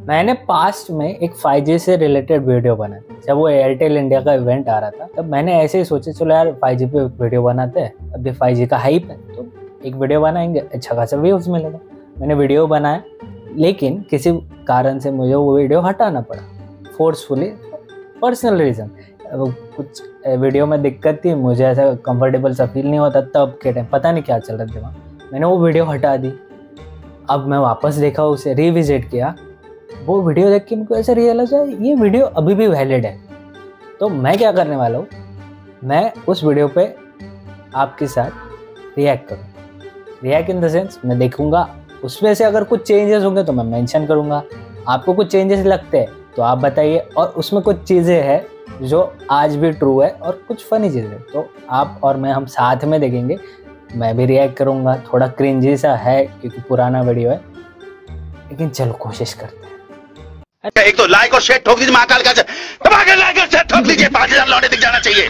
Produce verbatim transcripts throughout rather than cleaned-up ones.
मैंने पास्ट में एक फाइव जी से रिलेटेड वीडियो बनाई। जब वो एयरटेल इंडिया का इवेंट आ रहा था तब मैंने ऐसे ही सोचा चलो यार फाइव जी पे वीडियो बनाते हैं, अभी फाइव जी का हाइप है तो एक वीडियो बनाएंगे, अच्छा खासा व्यूज मिलेगा। मैंने वीडियो बनाया, लेकिन किसी कारण से मुझे वो वीडियो हटाना पड़ा फोर्सफुली, पर्सनल रीज़न। कुछ वीडियो में दिक्कत थी, मुझे ऐसा कंफर्टेबल सा फील नहीं होता तब के टाइम, पता नहीं क्या चल रहा था दिमाग। मैंने वो वीडियो हटा दी। अब मैं वापस देखा, उसे रिविजिट किया, वो वीडियो देख के मुझको ऐसा रियलाइज है ये वीडियो अभी भी वैलिड है। तो मैं क्या करने वाला हूँ, मैं उस वीडियो पे आपके साथ रिएक्ट करूँ। रिएक्ट इन द सेंस मैं देखूंगा, उसमें से अगर कुछ चेंजेस होंगे तो मैं मेंशन करूंगा। आपको कुछ चेंजेस लगते हैं तो आप बताइए, और उसमें कुछ चीज़ें हैं जो आज भी ट्रू है और कुछ फनी चीज़ें, तो आप और मैं हम साथ में देखेंगे। मैं भी रिएक्ट करूंगा, थोड़ा क्रिंजी सा है क्योंकि पुराना वीडियो है, लेकिन चलो कोशिश करते हैं। एक तो लाइक और शेयर ठोक दीजिए, महाकाल का दबा के लाइक और शेयर ठोक लीजिए, पांच हजार लौटे दिख जाना चाहिए।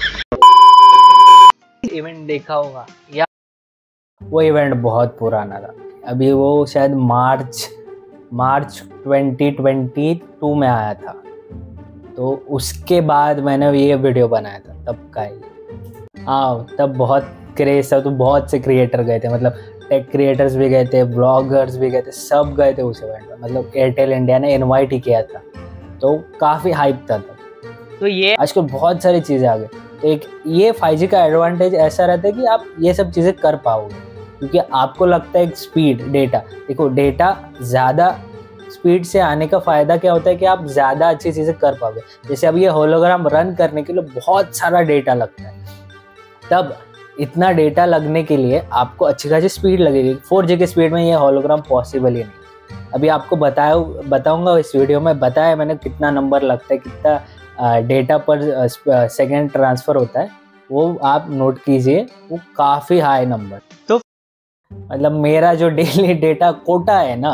इवेंट देखा होगा, या वो इवेंट बहुत पुराना था, अभी वो शायद March March twenty twenty two में आया था, तो उसके बाद मैंने ये वीडियो बनाया था तब का ही। हाँ, तब बहुत क्रेज था, तो बहुत से क्रिएटर गए थे, मतलब टेक क्रिएटर्स भी गए थे, ब्लॉगर्स भी गए थे, सब गए थे उस इवेंट में। मतलब एयरटेल इंडिया ने इनवाइट ही किया था, तो काफ़ी हाइप था तब। तो ये आजकल बहुत सारी चीज़ें आ गई, तो एक ये फाइव जी का एडवांटेज ऐसा रहता है कि आप ये सब चीज़ें कर पाओगे, क्योंकि आपको लगता है स्पीड, डेटा, देखो डेटा ज़्यादा स्पीड से आने का फ़ायदा क्या होता है कि आप ज़्यादा अच्छी चीज़ें कर पाओगे। जैसे अब ये होलोग्राम रन करने के लिए बहुत सारा डेटा लगता है, तब इतना डेटा लगने के लिए आपको अच्छी खासी स्पीड लगेगी। फोर जी की स्पीड में ये होलोग्राम पॉसिबल ही नहीं। अभी आपको बताया बताऊंगा इस वीडियो में, बताया मैंने कितना नंबर लगता है, कितना डेटा पर सेकेंड ट्रांसफ़र होता है, वो आप नोट कीजिए, वो काफ़ी हाई नंबर। तो मतलब मेरा जो डेली डेटा कोटा है ना,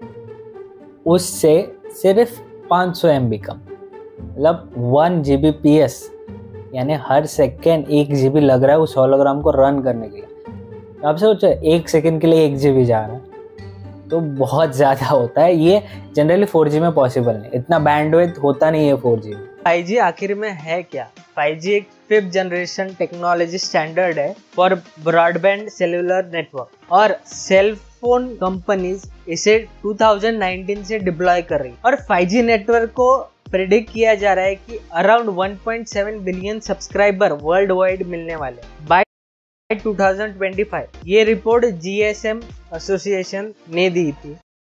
उससे सिर्फ पाँच सौ एम बी कम, मतलब one G B P S, यानी हर सेकेंड एक जी बी लग रहा है उस होलोग्राम को रन करने के लिए। आप सोचो एक सेकेंड के लिए एक जी बी जा रहा है, तो बहुत ज़्यादा होता है। ये जनरली फोर जी में पॉसिबल नहीं, इतना बैंडविड्थ होता नहीं है फोर जी में। फाइव जी आखिर में है क्या? फाइव जी एक फिफ्थ जनरेशन टेक्नोलॉजी स्टैंडर्ड है फॉर ब्रॉडबैंड सेलुलर नेटवर्क, और सेल फोन कंपनीज इसे टू थाउजेंड नाइनटीन से डिप्लॉय कर रही है। और फाइव जी नेटवर्क को प्रेडिक्ट किया जा रहा है कि around one point seven billion subscriber world wide मिलने वाले by two thousand twenty five. ये report G S M association ने दी थी।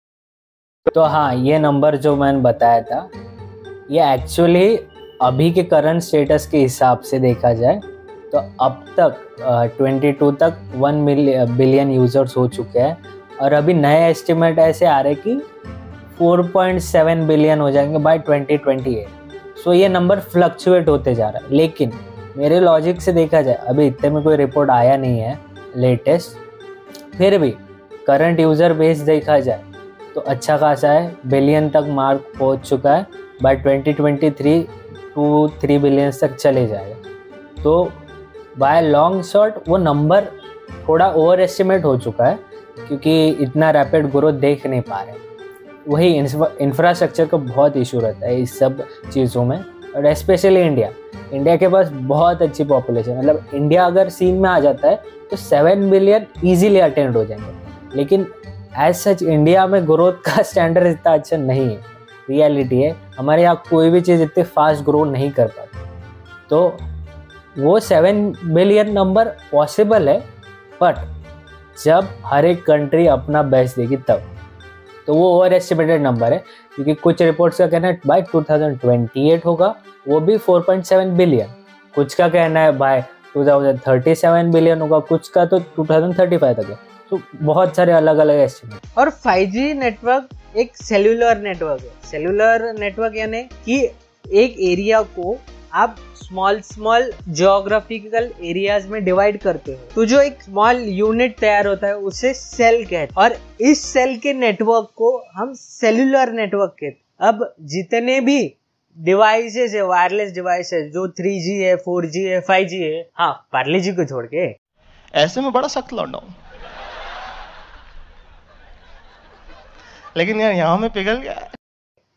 तो हाँ, ये नंबर जो मैंने बताया था, ये एक्चुअली अभी के करंट स्टेटस के हिसाब से देखा जाए तो अब तक ट्वेंटी टू तक वन बिलियन यूजर्स हो चुके हैं, और अभी नए एस्टिमेट ऐसे आ रहे कि फोर पॉइंट सेवन बिलियन हो जाएंगे by twenty twenty eight. So ये नंबर फ्लक्चुएट होते जा रहा है, लेकिन मेरे लॉजिक से देखा जाए अभी इतने में कोई रिपोर्ट आया नहीं है लेटेस्ट, फिर भी करंट यूज़र बेस देखा जाए तो अच्छा खासा है, बिलियन तक मार्क पहुंच चुका है, by twenty twenty three two three billion तक चले जाएगा। तो बाय लॉन्ग शॉट वो नंबर थोड़ा ओवर एस्टिमेट हो चुका है, क्योंकि इतना रैपिड ग्रोथ देख नहीं पा रहे। वही इंफ्रास्ट्रक्चर का बहुत इशू रहता है इस सब चीज़ों में, और स्पेशली इंडिया इंडिया के पास बहुत अच्छी पॉपुलेशन, मतलब इंडिया अगर सीन में आ जाता है तो सेवन बिलियन ईजीली अटेंड हो जाएंगे, लेकिन एज सच इंडिया में ग्रोथ का स्टैंडर्ड इतना अच्छा नहीं है। रियलिटी है हमारे यहाँ कोई भी चीज़ इतनी फास्ट ग्रो नहीं कर पाती, तो वो सेवन बिलियन नंबर पॉसिबल है, बट जब हर एक कंट्री अपना बेस्ट देगी तब, तो वो ओवर एस्टिमेटेड नंबर है, क्योंकि कुछ रिपोर्ट्स का कहना है by two thousand twenty eight होगा, वो भी फोर पॉइंट सेवन बिलियन, कुछ का कहना है by two thousand thirty seven billion होगा, कुछ का तो टू थाउजेंड थर्टी फाइव तक है। तो बहुत सारे अलग अलग एस्टिमेट। और फाइव जी नेटवर्क एक सेल्यूलर नेटवर्क है। सेल्यूलर नेटवर्क यानी कि एक एरिया को आप स्मॉल स्मॉल ज्योग्राफिकल एरियाज में डिवाइड करते हो, तो जो एक स्मॉल यूनिट तैयार होता है उसे सेल कहते हैं, और इस सेल के नेटवर्क को हम सेल्यूलर नेटवर्क कहते हैं। अब जितने भी डिवाइसेस है, वायरलेस डिवाइसेस, जो थ्री जी है, फोर जी है, फाइव जी है, हाँ पार्ले जी को छोड़ के, ऐसे में बड़ा सख्त लौंडा हूं, लेकिन यार यहाँ में पिघल गया।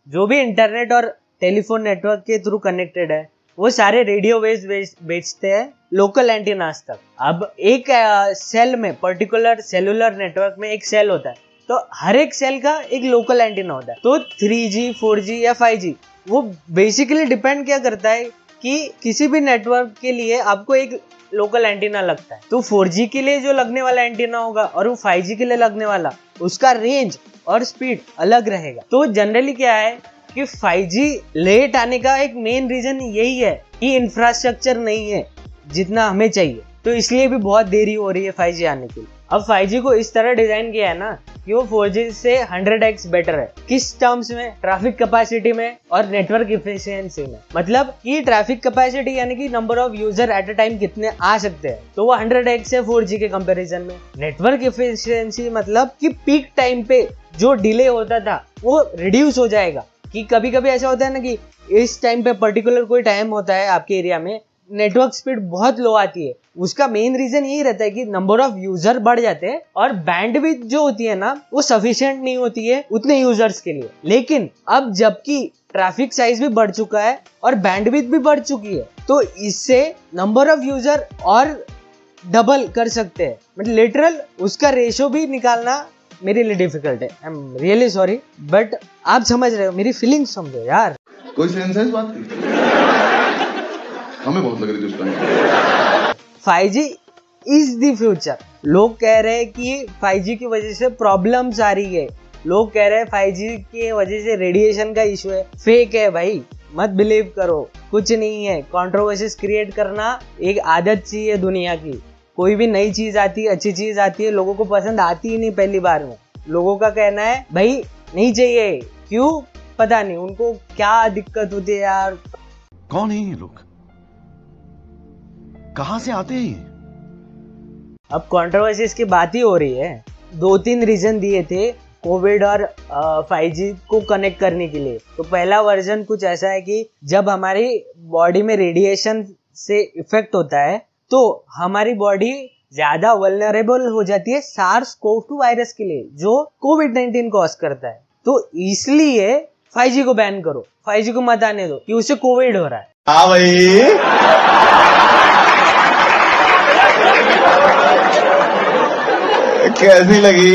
जो भी इंटरनेट और टेलीफोन नेटवर्क के थ्रू कनेक्टेड है वो सारे रेडियो वेव्स बेचते हैं लोकल एंटीनास तक। अब एक सेल में, पर्टिकुलर सेलुलर नेटवर्क में एक सेल होता है, तो हर एक सेल का एक लोकल एंटीना होता है। तो थ्री जी, फोर जी या फाइव जी वो बेसिकली डिपेंड क्या करता है कि किसी भी नेटवर्क के लिए आपको एक लोकल एंटीना लगता है। तो फोर जी के लिए जो लगने वाला एंटीना होगा और वो फाइव जी के लिए लगने वाला, उसका रेंज और स्पीड अलग रहेगा। तो जनरली क्या है कि फाइव जी लेट आने का एक मेन रीजन यही है कि इंफ्रास्ट्रक्चर नहीं है जितना हमें चाहिए, तो इसलिए भी बहुत देरी हो रही है फाइव जी आने के लिए। अब फाइव जी को इस तरह डिजाइन किया है ना कि वो फोर जी से हंड्रेड एक्स बेटर है। किस टर्म्स में? ट्रैफिक कैपेसिटी में और नेटवर्क इफिशियंसी में। मतलब कि ट्रैफिक कैपेसिटी यानी कि number of user at a time कितने आ सकते हैं, तो वो हंड्रेड एक्स है फोर जी के कंपैरिजन में। नेटवर्क इफिशियंसी मतलब कि पीक टाइम पे जो डिले होता था वो रिड्यूस हो जाएगा। कि कभी कभी ऐसा होता है ना कि इस टाइम पे पर्टिकुलर कोई टाइम होता है आपके एरिया में नेटवर्क स्पीड बहुत लो आती है। उसका मेन रीजन यही रहता है कि नंबर ऑफ यूजर बढ़ जाते हैं और बैंडविड्थ जो होती है ना वो सफिशिएंट नहीं होती है उतने यूजर्स के लिए। लेकिन अब जबकि ट्रैफिक साइज भी बढ़ चुका है और बैंडविड्थ भी बढ़ चुकी है, तो इससे नंबर ऑफ यूजर और डबल कर सकते हैं। मतलब लिटरल उसका रेशो भी निकालना मेरे लिए डिफिकल्ट है। I am really sorry, but आप समझ रहे हो, मेरी फीलिंग्स समझो यार। कोई सेंस है इस बात की? हमें बहुत लग रही थी उस time. Five G is the future. लोग कह रहे हैं कि फाइव जी की वजह से प्रॉब्लम्स आ रही है, लोग कह रहे हैं फाइव जी की वजह से रेडिएशन का इशू है। फेक है भाई, मत बिलीव करो, कुछ नहीं है। कंट्रोवर्सीज क्रिएट करना एक आदत सी है दुनिया की। कोई भी नई चीज आती है, अच्छी चीज आती है, लोगों को पसंद आती ही नहीं पहली बार में। लोगों का कहना है भाई नहीं चाहिए, क्यों पता नहीं उनको क्या दिक्कत होती है यार। कौन है ये लोग, कहां से आते हैं? अब कंट्रोवर्सीज की बात ही हो रही है। दो तीन रीजन दिए थे कोविड और फाइव जी को कनेक्ट करने के लिए। तो पहला वर्जन कुछ ऐसा है कि जब हमारी बॉडी में रेडिएशन से इफेक्ट होता है तो हमारी बॉडी ज्यादा वल्नरेबल हो जाती है सार्स कोव टू वायरस के लिए जो कोविड नाइनटीन कॉज करता है। तो इसलिए फाइव जी को बैन करो, फाइव जी को मत आने दो कि उससे कोविड हो रहा है। हाँ भाई, कैसी लगी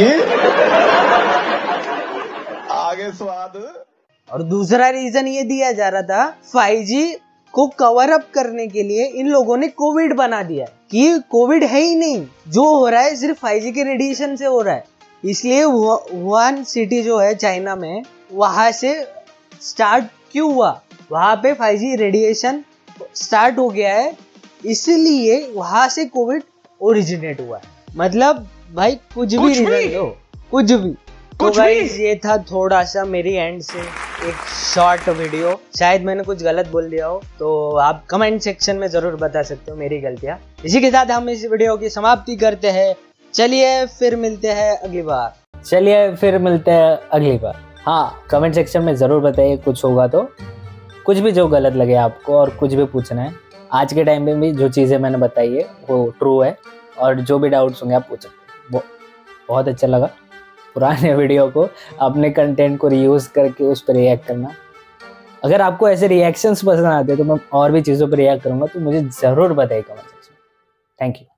आगे स्वाद? और दूसरा रीजन ये दिया जा रहा था फाइव जी को कवर अप करने के लिए इन लोगों ने कोविड बना दिया कि कोविड है ही नहीं, जो हो रहा है सिर्फ फाइव जी के रेडिएशन से हो रहा है। इसलिए वुहान सिटी जो है चाइना में, वहां से स्टार्ट क्यों हुआ, वहां पे फाइव जी रेडिएशन स्टार्ट हो गया है, इसलिए वहां से कोविड ओरिजिनेट हुआ है। मतलब भाई कुछ भी रीजन दो, कुछ भी। तो गाइस ये था थोड़ा सा मेरी एंड से एक शॉर्ट वीडियो। शायद मैंने कुछ गलत बोल दिया हो तो आप कमेंट सेक्शन में जरूर बता सकते हो मेरी गलतियां। इसी के साथ हम इस वीडियो की समाप्ति करते हैं। चलिए फिर मिलते हैं अगली बार। चलिए फिर मिलते हैं अगली बार। हाँ, कमेंट सेक्शन में ज़रूर बताइए कुछ होगा तो, कुछ भी जो गलत लगे आपको और कुछ भी पूछना है। आज के टाइम में भी जो चीज़ें मैंने बताई है वो ट्रू है और जो भी डाउट्स होंगे आप पूछ सकते हैं। बहुत अच्छा लगा पुराने वीडियो को अपने कंटेंट को रीयूज़ करके उस पर रिएक्ट करना। अगर आपको ऐसे रिएक्शंस पसंद आते हैं तो मैं और भी चीज़ों पर रिएक्ट करूँगा, तो मुझे ज़रूर बताइए कमेंट सेक्शन में। Thank you.